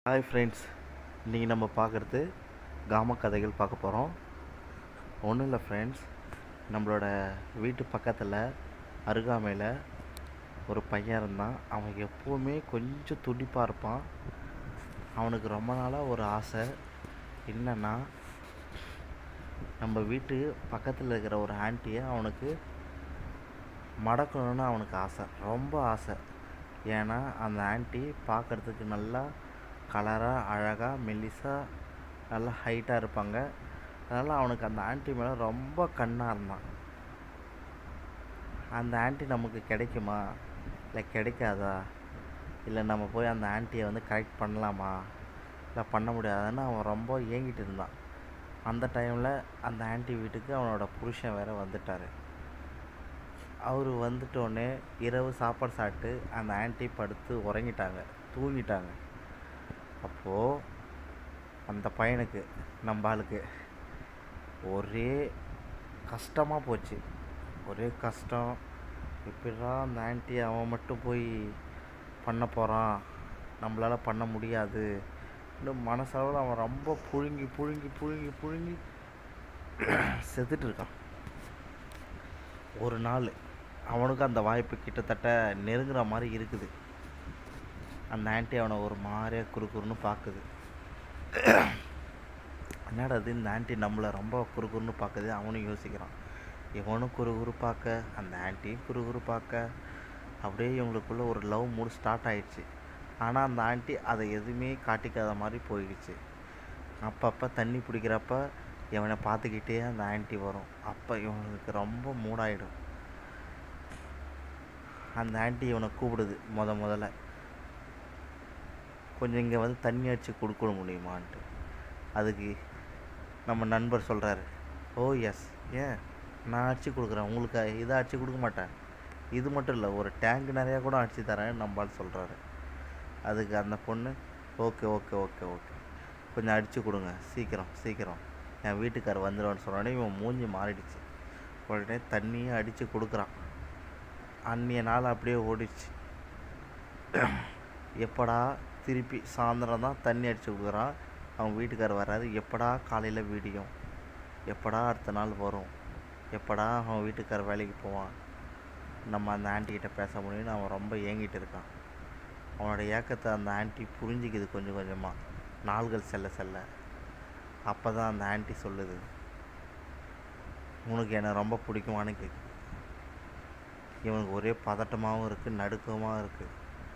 Hi friends, இன்றைக்கி நம்ம பார்க்குறது கிராம கதைகள் பார்க்க போகிறோம். ஒன்றும் இல்லை ஃப்ரெண்ட்ஸ், நம்மளோட வீட்டு பக்கத்தில் அருகாமையில் ஒரு பையன் இருந்தான். அவன் எப்போவுமே கொஞ்சம் துடிப்பாக இருப்பான். அவனுக்கு ரொம்ப நாளாக ஒரு ஆசை என்னென்னா, நம்ம வீட்டு பக்கத்தில் இருக்கிற ஒரு ஆண்டியை அவனுக்கு மடக்கணும்னு அவனுக்கு ஆசை, ரொம்ப ஆசை. ஏன்னா அந்த ஆண்டி பார்க்குறதுக்கு நல்லா கலராக அழகாக மெல்லிசாக நல்லா ஹைட்டாக இருப்பாங்க. அதனால் அவனுக்கு அந்த ஆண்டி மேலே ரொம்ப கண்ணாக இருந்தான். அந்த ஆண்டி நமக்கு கிடைக்குமா இல்லை கிடைக்காதா, இல்லை நம்ம போய் அந்த ஆண்டியை கரெக்ட் பண்ணலாமா இல்லை பண்ண முடியாதான்னு அவன் ரொம்ப ஏங்கிட்டு இருந்தான். அந்த டைமில் அந்த ஆண்டி வீட்டுக்கு அவனோட புருஷன் வேறு வந்துட்டார். அவர் வந்துட்டோடனே இரவு சாப்பாடு சாப்பிட்டு அந்த ஆண்டி படுத்து உறங்கிட்டாங்க, தூங்கிட்டாங்க. அப்போது அந்த பையனுக்கு, நம்ம ஆளுக்கு ஒரே கஷ்டமாக போச்சு. ஒரே கஷ்டம். எப்படிடா அந்த ஆண்டி அவன் மட்டும் போய் பண்ண போகிறான், நம்மளால் பண்ண முடியாது. இன்னும் மனசளவில் அவன் ரொம்ப புழுங்கி புழுங்கி புழுங்கி புழுங்கி செத்துட்டு இருக்கான். ஒரு நாள் அவனுக்கு அந்த வாய்ப்பு கிட்டத்தட்ட நெருங்குற மாதிரி இருக்குது. அந்த ஆண்டி அவனை ஒரு மாதிரியாக குறுக்குறுன்னு பார்க்குது. என்னடா அது, இந்த ஆண்டி நம்மளை ரொம்ப குறுக்குறுன்னு பார்க்குது. அவனும் யோசிக்கிறான். இவனும் குறுகுறு பார்க்க, அந்த ஆண்டியும் குறுகுறு பார்க்க, அப்படியே இவங்களுக்குள்ள ஒரு லவ் மூடு ஸ்டார்ட் ஆயிடுச்சு. ஆனால் அந்த ஆண்டி அதை எதுவுமே காட்டிக்காத மாதிரி போயிடுச்சு. அப்பப்போ தண்ணி பிடிக்கிறப்ப இவனை பார்த்துக்கிட்டே அந்த ஆண்டி வரும். அப்போ இவனுக்கு ரொம்ப மூடாயிடும். அந்த ஆண்டி இவனை கூப்பிடுது முதல்ல, கொஞ்சம் இங்கே தண்ணி அடித்து கொடுக்க முடியுமான்ட்டு. அதுக்கு நம்ம நண்பர் சொல்கிறாரு, ஓ எஸ், ஏன் நான் அடித்து கொடுக்குறேன், உங்களுக்கு இதை அடித்து கொடுக்க மாட்டேன், இது மட்டும் இல்லை ஒரு டேங்க் நிறையா கூட அடித்து தரேன் நம்மளால் சொல்கிறாரு. அதுக்கு அந்த பொண்ணு, ஓகே ஓகே ஓகே ஓகே கொஞ்சம் அடித்து கொடுங்க, சீக்கிரம் என் வீட்டுக்கார் வந்துடுவான்னு சொன்னோடனே இவன் மூஞ்சி மாறிடுச்சு. உடனே தண்ணியை அடித்து கொடுக்குறான். அன்றைய நாள் அப்படியே ஓடிடுச்சு. எப்படா திருப்பி சாயந்தரம் தான் தண்ணி அடித்து கொடுக்குறான். அவன் வீட்டுக்காரர் வராது. எப்படா காலையில் விடியும், எப்படா அடுத்த நாள் வரும், எப்படா அவன் வீட்டுக்காரர் வேலைக்கு போவான், நம்ம அந்த ஆண்டிக்கிட்ட பேச முடியும்னு அவன் ரொம்ப ஏங்கிட்டு இருக்கான். அவனோட ஏக்கத்தை அந்த ஆண்டி புரிஞ்சிக்குது கொஞ்சம் கொஞ்சமாக, நாள்கள் செல்ல. அப்போ தான் அந்த ஆண்டி சொல்லுது, உனக்கு என்னை ரொம்ப பிடிக்குமான்னு கேட்குது. இவனுக்கு ஒரே பதட்டமாகவும் இருக்குது, நடுக்கமாகவும் இருக்குது.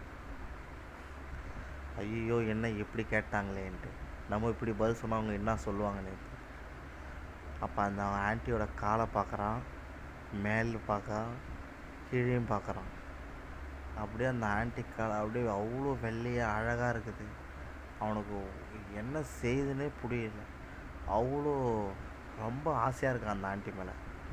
ஐயோ என்ன இப்படி கேட்டாங்களேன்ட்டு, நம்ம இப்படி பதில் சொன்னால் அவங்க என்ன சொல்லுவாங்கன்னு. அப்போ அந்த ஆண்டியோட காலை பார்க்குறான், மேல் பார்க்குறான், கீழேயும் பார்க்குறான். அப்படியே அந்த ஆண்டி காலை அப்படியே அவ்வளோ வெள்ளையாக அழகாக இருக்குது. அவனுக்கு என்ன செய்யுதுன்னே புரியல. அவ்வளோ ரொம்ப ஆசையாக இருக்கான் அந்த ஆண்டி மேலே.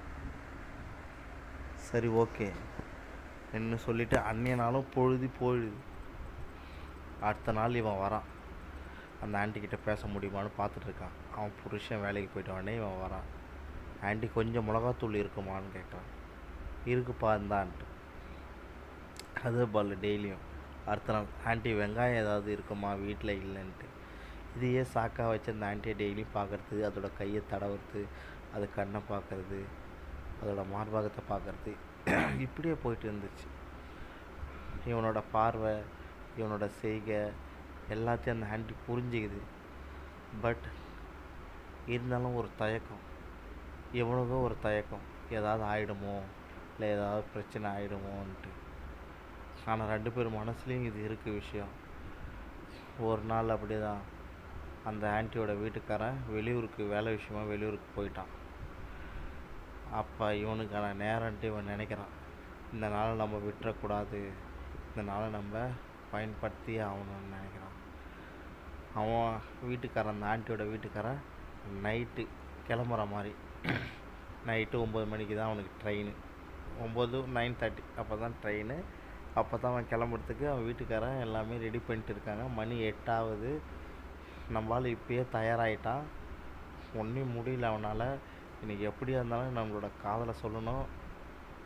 சரி ஓகே என்ன சொல்லிவிட்டு அன்றைய நாளும் போயிடுது. அடுத்த நாள் இவன் வரான். அந்த ஆண்டிக்கிட்ட பேச முடியுமான்னு பார்த்துட்ருக்கான். அவன் புருஷன் வேலைக்கு போயிட்ட உடனே இவன் வரான். ஆண்டி கொஞ்சம் மிளகாத்தூள் இருக்குமான்னு கேட்குறான். இருக்குப்பா இருந்தான்ட்டு. அது போல் டெய்லியும் அடுத்த நாள், ஆண்டி வெங்காயம் ஏதாவது இருக்குமா வீட்டில் இல்லைன்ட்டு. இதையே சாக்காக வச்சு அந்த ஆண்டியை டெய்லியும் பார்க்குறது, அதோட கையை தடவுறது, அது கண்ணை பார்க்குறது, அதோட மார்பாகத்தை பார்க்குறது, இப்படியே போயிட்டு இருந்துச்சு. இவனோட பார்வை, இவனோட செய்கை எல்லாத்தையும் அந்த ஆண்டி புரிஞ்சுக்குது. பட் இருந்தாலும் ஒரு தயக்கம், இவனுக்கும் ஒரு தயக்கம், ஏதாவது ஆகிடுமோ இல்லை ஏதாவது பிரச்சனை ஆகிடுமோன்ட்டு. ஆனால் 2 பேர் மனசுலேயும் இது இருக்குது விஷயம். ஒரு நாள் அப்படி தான் அந்த ஆண்டியோட வீட்டுக்காரன் வெளியூருக்கு வேலை விஷயமா வெளியூருக்கு போயிட்டான். அப்போ இவனுக்கான நேரன்ட்டு இவன் நினைக்கிறான், இந்த நாளை நம்ம விட்டுறக்கூடாது, இந்த நாளை நம்ம பயன்படுத்தி ஆகணும்னு நினைக்கிறான். அவன் வீட்டுக்காரன், அந்த ஆண்டியோட வீட்டுக்காரன் நைட்டு கிளம்புற மாதிரி, நைட்டு 9 மணிக்கு தான் அவனுக்கு ட்ரெயின், 9:30 அப்போ தான் ட்ரெயின். அப்போ தான் அவன் கிளம்புறதுக்கு அவன் வீட்டுக்காரன் எல்லாமே ரெடி பண்ணிட்டு இருக்காங்க. மணி 8 ஆகுது. நம்மளால் இப்போயே தயாராகிட்டான். ஒன்றும் முடியல அவனால். இன்றைக்கி எப்படியா இருந்தாலும் நம்மளோட காதலை சொல்லணும்,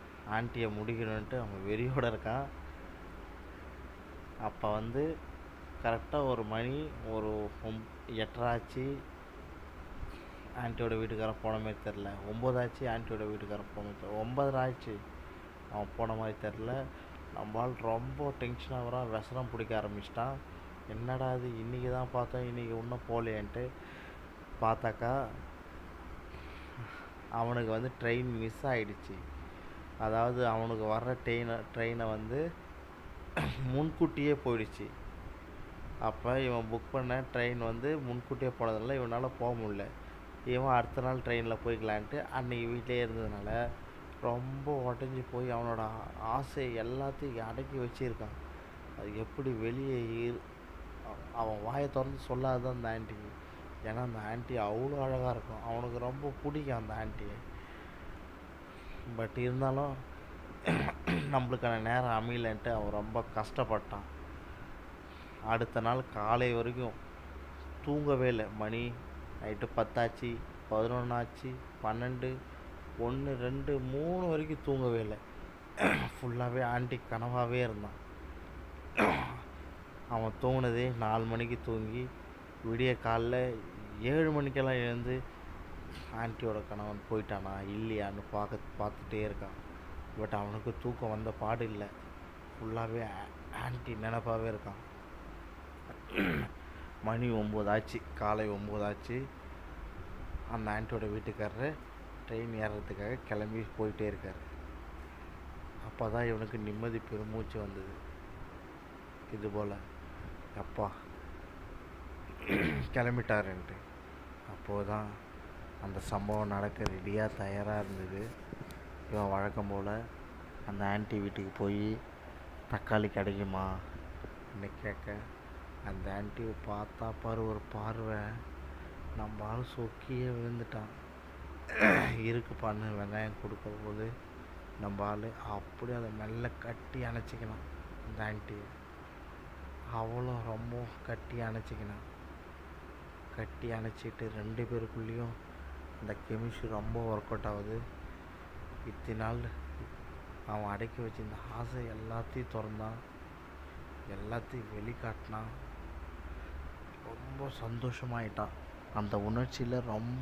ஆண்டியை முடிக்கணுன்ட்டு அவன் வெறியோடு இருக்கான். அப்போ கரெக்டாக ஒரு மணி ஒரு 8:30 ஆச்சு. ஆன்ட்டியோட வீட்டுக்காரன் போன மாதிரி தெரில. 9 ஆச்சு, ஆன்ட்டியோட வீட்டுக்காரன் போன மாதிரி தெரில. 9:30 ஆச்சு, அவன் போன மாதிரி தெரில. நம்மால் ரொம்ப டென்ஷன் ஆகுறான், விஷரம் பிடிக்க ஆரம்பிச்சிட்டான். என்னடா இது, இன்றைக்கி தான் பார்த்தோம், இன்றைக்கி இன்னும் போகலையேன்ட்டு பார்த்தாக்கா அவனுக்கு வந்து ட்ரெயின் மிஸ் ஆகிடுச்சு. அதாவது அவனுக்கு வர்ற ட்ரெயினை வந்து முன்கூட்டியே போயிடுச்சு. அப்போ இவன் புக் பண்ண ட்ரெயின் வந்து முன்கூட்டியே போனதுனால இவனால் போக முடியல. இவன் அடுத்த நாள் ட்ரெயினில் போய்க்கலான்ட்டு அன்றைக்கி வீட்டிலே இருந்ததுனால ரொம்ப உடஞ்சி போய் அவனோட ஆசை எல்லாத்தையும் அடக்கி வச்சுருக்கான். அது எப்படி வெளியே அவன் வாயை திறந்து சொல்லாதான் அந்த ஆன்ட்டிக்கு. ஏன்னா அந்த ஆன்ட்டி அவ்வளோ அழகாக இருக்கும், அவனுக்கு ரொம்ப பிடிக்கும் அந்த ஆன்ட்டியை. பட் இருந்தாலும் நம்மளுக்கான நேரம் அமையலன்ட்டு அவன் ரொம்ப கஷ்டப்பட்டான். அடுத்த நாள் காலை வரைக்கும் தூங்கவே இல்லை. மணி நைட்டு 10 ஆச்சு, 11 ஆச்சு, 12, 1, 2, 3 வரைக்கும் தூங்கவே இல்லை. ஃபுல்லாகவே ஆன்ட்டி கனவாகவே இருந்தான். அவன் தூங்கினதே 4 மணிக்கு தூங்கி விடிய காலைல 7 மணிக்கெல்லாம் எழுந்து ஆன்ட்டியோட கணவன் போயிட்டானா இல்லையான்னு பார்த்துட்டே இருக்கான். பட் அவனுக்கு தூக்கம் வந்த பாடு இல்லை. ஃபுல்லாகவே ஆன்ட்டி நினப்பாகவே இருக்கான். மணி 9 ஆச்சு, காலை 9 ஆச்சு. அந்த ஆன்ட்டியோட வீட்டுக்காரரு ட்ரெயின் ஏறுறதுக்காக கிளம்பி போயிட்டே இருக்கார். அப்போ தான் இவனுக்கு நிம்மதி பெருமூச்சு வந்தது. இது போல் அப்பா கிளம்பிட்டாருன்ட்டு. அப்போது தான் அந்த சம்பவம் நடக்க ரெடியாக தயாராக இருந்தது. இவன் வழக்கம் போல் அந்த ஆன்ட்டி வீட்டுக்கு போய் தக்காளி கிடைக்குமா என்ன கேட்க, அந்த ஆன்ட்டியை பார்த்தா பாரு ஒரு பார்வை, நம்ம ஆள் சொக்கியே விழுந்துட்டான். இருக்குப்பான்னு வெங்காயம் கொடுக்குற போது நம்ம ஆள் அப்படியே அதை மெல்ல கட்டி அணைச்சிக்கணும். அந்த ஆன்ட்டியை அவளும் ரொம்ப கட்டி அணைச்சிக்கணும். கட்டி அணைச்சிட்டு 2 பேருக்குள்ளேயும் அந்த கெமிஸ்ட்ரி ரொம்ப ஒர்க் அவுட் ஆகுது. இத்தனை நாள் அவன் அடக்கி வச்சிருந்த ஆசை எல்லாத்தையும் திறந்தான், எல்லாத்தையும் வெளிக்காட்டினான். ரொம்ப சந்தோஷமாயிட்டான். அந்த உணர்ச்சியில் ரொம்ப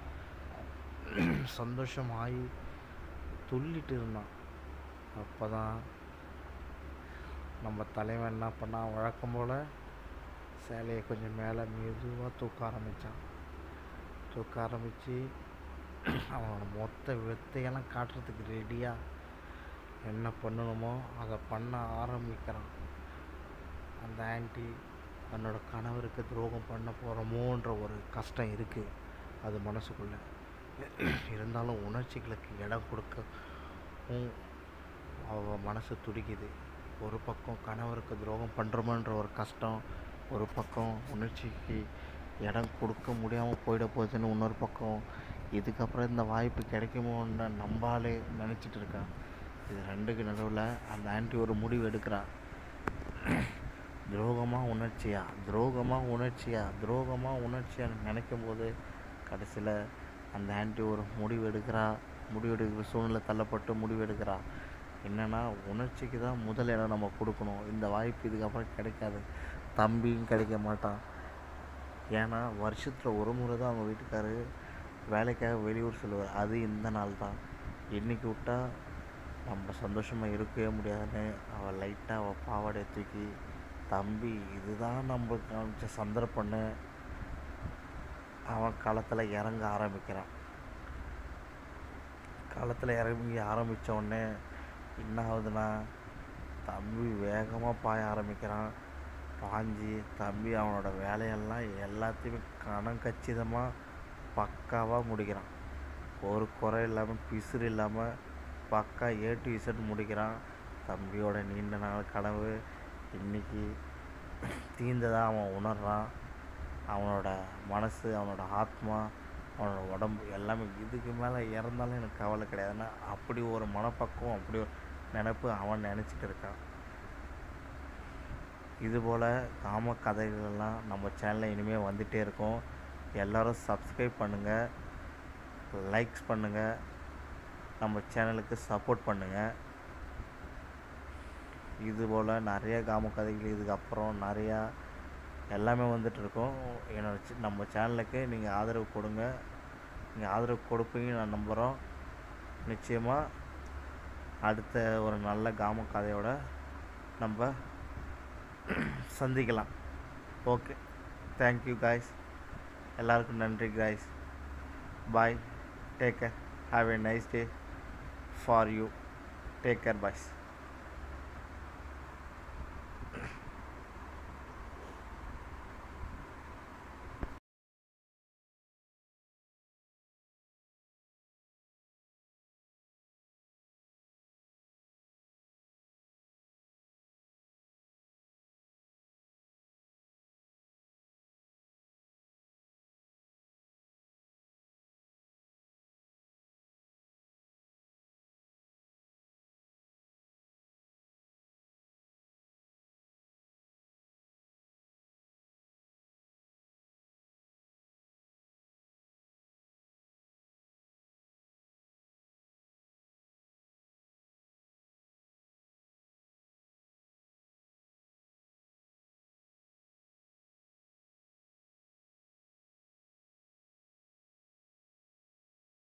சந்தோஷமாகி துள்ளிட்டு இருந்தான். அப்போ தான் நம்ம தலைவன் என்ன பண்ணான், வழக்கம் போல் சேலையை கொஞ்சம் மேலே மெதுவாக தூக்க ஆரம்பித்தான். தூக்க ஆரம்பித்து அவனோட மொத்த வித்தையெல்லாம் காட்டுறதுக்கு ரெடியாக என்ன பண்ணணுமோ அதை பண்ண ஆரம்பிக்கிறான். அந்த ஆன்ட்டி தன்னோட கணவருக்கு துரோகம் பண்ண போகிறோமோன்ற ஒரு கஷ்டம் இருக்குது அது மனசுக்குள்ளே. இருந்தாலும் உணர்ச்சிகளுக்கு இடம் கொடுக்கவும் அவள் மனசு துடிக்குது. ஒரு பக்கம் கணவருக்கு துரோகம் பண்ணுறோமோன்ற ஒரு கஷ்டம், ஒரு பக்கம் உணர்ச்சிக்கு இடம் கொடுக்க முடியாமல் போயிட போகுதுன்னு இன்னொரு பக்கம், இதுக்கப்புறம் இந்த வாய்ப்பு கிடைக்குமோன்னு நம்பாலே நினச்சிட்டு இருக்கான். இது ரெண்டுக்கு நடுவில் அந்த ஆன்ட்டி ஒரு முடிவு எடுக்கிறான். துரோகமாக உணர்ச்சியான்னு நினைக்கும் போது கடைசியில் அந்த ஆன்ட்டி ஒரு முடிவெடுக்கிற சூழ்நிலை தள்ளப்பட்டு முடிவெடுக்கிறா. என்னென்னா, உணர்ச்சிக்கு தான் முதல் இடம் நம்ம கொடுக்கணும். இந்த வாய்ப்பு இதுக்கப்புறம் கிடைக்காது, தம்பியும் கிடைக்க மாட்டான். ஏன்னா வருஷத்தில் ஒரு முறை தான் அவங்க வீட்டுக்காரு வேலைக்காக வெளியூர் செல்வார், அது இந்த நாள் தான். இன்றைக்கி விட்டால் நம்ம சந்தோஷமாக இருக்கவே முடியாதுன்னு அவள் பாவாடையை தூக்கி, தம்பி இதுதான் நம்மளுக்கு காமிச்ச சந்தர்ப்பம்னு அவன் களத்தில் இறங்க ஆரம்பிக்கிறான். களத்தில் இறங்கி ஆரம்பித்த உடனே என்ன ஆகுதுன்னா, தம்பி வேகமாக பாய ஆரம்பிக்கிறான். பாஞ்சி தம்பி அவனோட வேலையெல்லாம் எல்லாத்தையுமே கச்சிதமாக பக்காவாக முடிக்கிறான். ஒரு குறை இல்லாமல் பிசுறு இல்லாமல் பக்கா A to Z முடிக்கிறான். தம்பியோட நீண்ட நாள் கனவு இன்றைக்கி தீர்ந்ததாக அவன் உணர்றான். அவனோட மனசு, அவனோட ஆத்மா, அவனோட உடம்பு எல்லாமே இதுக்கு மேலே இறந்தாலும் எனக்கு கவலை கிடையாதுன்னா அப்படி ஒரு மனப்பக்குவம், அப்படி ஒரு நினப்பு அவன் நினச்சிட்டு இருக்கான். இதுபோல் காம கதைகளெல்லாம் நம்ம சேனலில் இனிமேல் வந்துகிட்டே இருக்கும். எல்லோரும் சப்ஸ்கிரைப் பண்ணுங்கள், லைக்ஸ் பண்ணுங்கள், நம்ம சேனலுக்கு சப்போர்ட் பண்ணுங்கள். இதுபோல் நிறைய காம கதைகள் இதுக்கப்புறம் நிறையா எல்லாமே வந்துட்டுருக்கோம். நம்ம சேனலுக்கு நீங்கள் ஆதரவு கொடுங்க. நீங்கள் ஆதரவு கொடுப்பீங்கன்னு நான் நம்புகிறோம். நிச்சயமாக அடுத்த ஒரு நல்ல காம கதையோட நம்ம சந்திக்கலாம். Okay, thank you guys. எல்லாருக்கும் நன்றி guys. Bye, take care, have a nice day for you. Take care, bye.